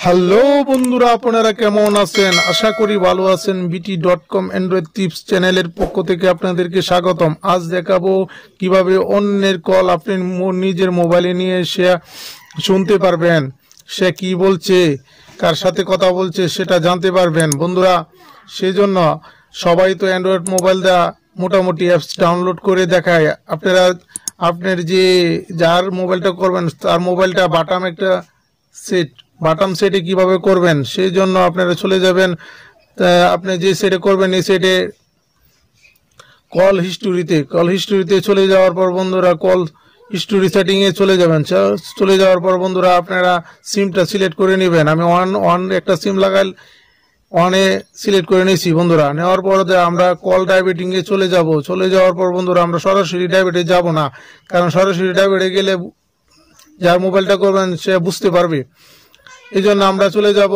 Hello বন্ধুরা, আপনারা কেমন আছেন? আশা করি ভালো আছেন। BT.com অ্যান্ড্রয়েড টিপস চ্যানেলের পক্ষ থেকে আপনাদেরকে স্বাগতম। আজ দেখাবো কিভাবে অন্যের কল আপনি নিজের মোবাইলে নিয়ে এসে শুনতে পারবেন। সে কি বলছে, কার সাথে কথা বলছে সেটা জানতে পারবেন বন্ধুরা। সেজন্য সবাই তো অ্যান্ড্রয়েড মোবাইল দেওয়া মোটামুটি অ্যাপস ডাউনলোড করে দেখায়। আপনার যার মোবাইলটা করবেন তার মোবাইলটা বাটাম সেটে কিভাবে করবেন সেই জন্য আপনারা চলে যাবেন। আপনি যে সেটে করবেন এই সেটে কল হিস্টোরিতে চলে যাওয়ার পর বন্ধুরা কল হিস্টোরি সেটিংয়ে চলে যাবেন। চলে যাওয়ার পর বন্ধুরা আপনারা সিমটা সিলেক্ট করে নেবেন। আমি একটা সিম লাগাই ওয়ানে সিলেক্ট করে নিয়েছি বন্ধুরা। নেওয়ার পর আমরা কল ডাইভেটিংয়ে চলে যাওয়ার পর বন্ধুরা আমরা সরাসরি ডাইভেটে যাব না, কারণ সরাসরি ডাইভেটে গেলে যার মোবাইলটা করবেন সে বুঝতে পারবে। এই জন্য আমরা চলে যাব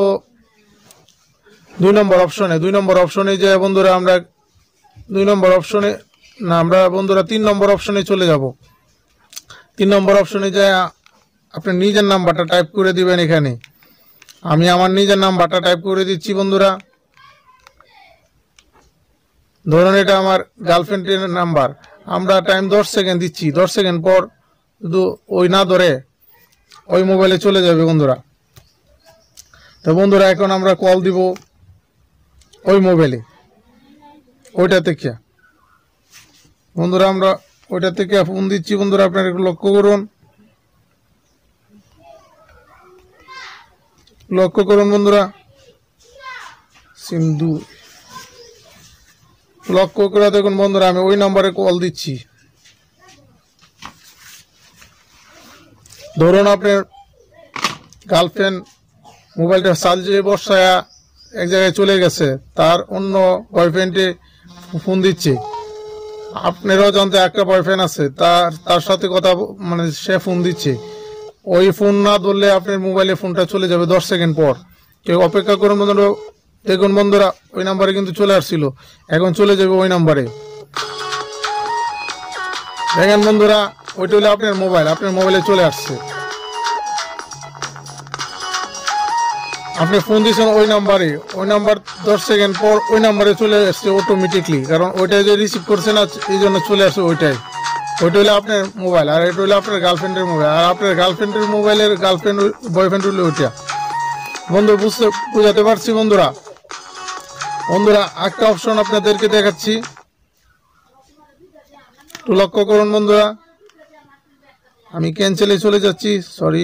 2 নম্বর অপশনে যে বন্ধুরা আমরা 2 নম্বর অপশনে না, আমরা বন্ধুরা 3 নম্বর অপশনে চলে যাব। 3 নম্বর অপশনে যে আপনি নিজের নাম্বারটা টাইপ করে দিবেন। এখানে আমি আমার নিজের নাম্বারটা টাইপ করে দিচ্ছি বন্ধুরা। ধরুন এটা আমার গার্লফ্রেন্ডের নাম্বার। আমরা টাইম 10 সেকেন্ড দিচ্ছি। 10 সেকেন্ড পর শুধু ওই না ধরে ওই মোবাইলে চলে যাবে বন্ধুরা। তো বন্ধুরা এখন আমরা কল দিব ওই মোবাইলে, ওইটা থেকে বন্ধুরা আমরা ওইটা থেকে ফোন দিচ্ছি বন্ধুরা। আপনারা একটু লক্ষ্য করুন বন্ধুরা। সিন্ধু লক্ষ্য করে দেখুন বন্ধুরা, আমি ওই নাম্বারে কল দিচ্ছি। ধরুন আপনার গার্লফ্রেন্ড মোবাইলটা চার্জে বসায়া এক জায়গায় চলে গেছে, তার অন্য বয়ফ্রেন্ডে ফোন দিচ্ছে। আপনারও জানতে একটা বয়ফ্রেন্ড আছে, তার সাথে কথা সে ফোন দিচ্ছে। ওই ফোন না ধরলে আপনার মোবাইলে ফোনটা চলে যাবে 10 সেকেন্ড পর। কেউ অপেক্ষা করুন বন্ধুরা। দেখুন বন্ধুরা ওই নাম্বারে কিন্তু চলে আসছিল, এখন চলে যাবে ওই নাম্বারে। দেখেন বন্ধুরা ওইটা হলো আপনার মোবাইলে চলে আসছে। আপনি ফোন দিয়েছেন ওই নাম্বার 10 সেকেন্ড পর ওই নাম্বারে চলে আসছে অটোমেটিকলি, কারণ ওইটাই যে রিসিভ করছে না এই জন্য চলে আসছে ওইটা হলো আপনার মোবাইল, আর এটা হলো আপনার গার্লফ্রেন্ডের মোবাইল। আর আপনার গার্লফ্রেন্ডের মোবাইলের বয়ফ্রেন্ড হলো ওইটা। বন্ধু বুঝাতে পারছি বন্ধুরা? একটা অপশন আপনাদেরকে দেখাচ্ছি, একটু লক্ষ্য করুন বন্ধুরা। আমি ক্যান্সেলে চলে যাচ্ছি, সরি।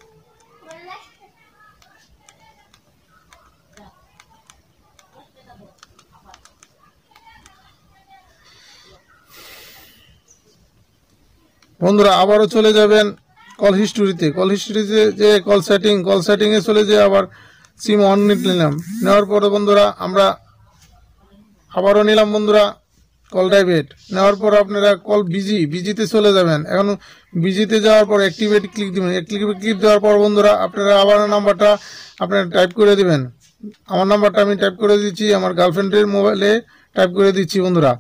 বন্ধুরা আবারও চলে যাবেন কল হিস্টোরিতে যে কল সেটিংয়ে চলে যেয়ে আবার সিম অন নিলাম। নেওয়ার পরে বন্ধুরা আমরা আবারও নিলাম বন্ধুরা কল ডাইভেট। নেওয়ার পর আপনারা কল বিজিতে চলে যাবেন। এখন বিজিতে যাওয়ার পর অ্যাক্টিভেট ক্লিক দিবেন। ক্লিক দেওয়ার পর বন্ধুরা আপনারা আবার নাম্বারটা আপনারা টাইপ করে দিবেন। আমার নাম্বারটা আমি টাইপ করে দিচ্ছি, আমার গার্লফ্রেন্ডের মোবাইলে টাইপ করে দিচ্ছি বন্ধুরা।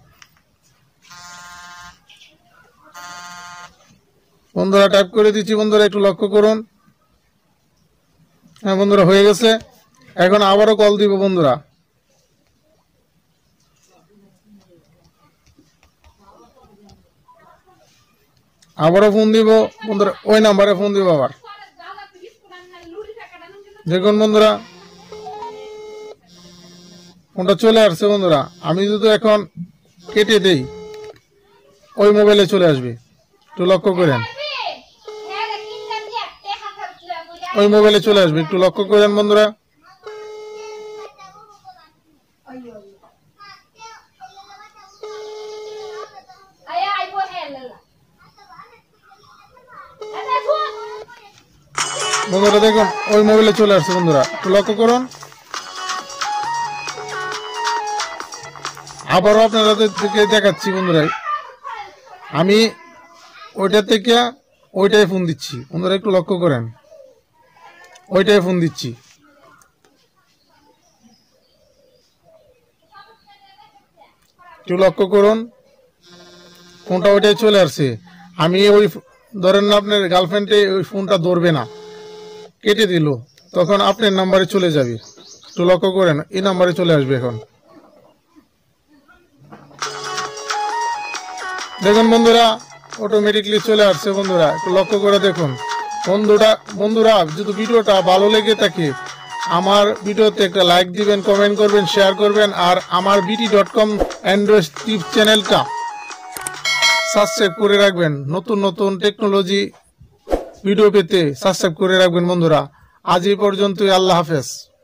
টাইপ করে দিচ্ছি বন্ধুরা, একটু লক্ষ্য করুন। হ্যাঁ বন্ধুরা হয়ে গেছে। এখন আবারও কল দিব বন্ধুরা। আবারও ফোন দিব বন্ধুরা, ওই নাম্বারে ফোন দিব আবার। দেখুন বন্ধুরা ফোনটা চলে আসছে বন্ধুরা। আমি যদি এখন কেটে দেই ওই মোবাইলে চলে আসবে, একটু লক্ষ্য করেন। ওই মোবাইলে চলে আসবে, একটু লক্ষ্য করেন বন্ধুরা। বন্ধুরা দেখুন ওই মোবাইলে চলে আসছে বন্ধুরা, একটু লক্ষ্য করুন। আবারও আপনাদের থেকে দেখাচ্ছি বন্ধুরা, আমি ওইটা থেকে ওইটাই ফোন দিচ্ছি বন্ধুরা, একটু লক্ষ্য করেন। ওইটাই ফোন দিচ্ছি, একটু লক্ষ্য করুন। ফোনটা ওইটাই চলে আসছে। আমি ওই ধরেন না আপনার গার্লফ্রেন্ডে ওই ফোনটা ধরবে না, কেটে দিল। তখন আপনার নাম্বারে চলে যাবে। একটু লক্ষ্য করেন, এই নাম্বারে চলে আসবে। এখন দেখুন বন্ধুরা, অটোমেটিকলি চলে আসছে। বন্ধুরা একটু লক্ষ্য করে দেখুন। বন্ধুরা যদি ভিডিওটা ভালো লেগে থাকে আমার ভিডিওতে একটা লাইক দিবেন, কমেন্ট করবেন, শেয়ার করবেন। আর আমার BT.com অ্যান্ড্রয়েড টিপস চ্যানেলটা সাবস্ক্রাইব করে রাখবেন। নতুন নতুন টেকনোলজি ভিডিও পেতে সাবস্ক্রাইব করে রাখবেন বন্ধুরা। আজ এই পর্যন্তই। আল্লাহ হাফেজ।